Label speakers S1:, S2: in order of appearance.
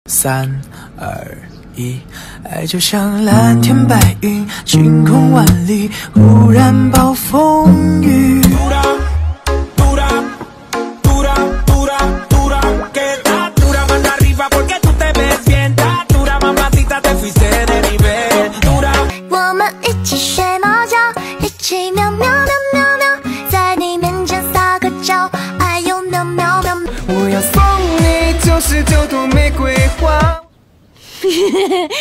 S1: 3、2、1，爱就像蓝天白云，晴空万里，忽然暴风雨。
S2: 我们一起睡猫觉，一起喵喵喵喵喵，在你面前撒个娇，还有喵喵喵。
S3: 我要送你99朵玫瑰花。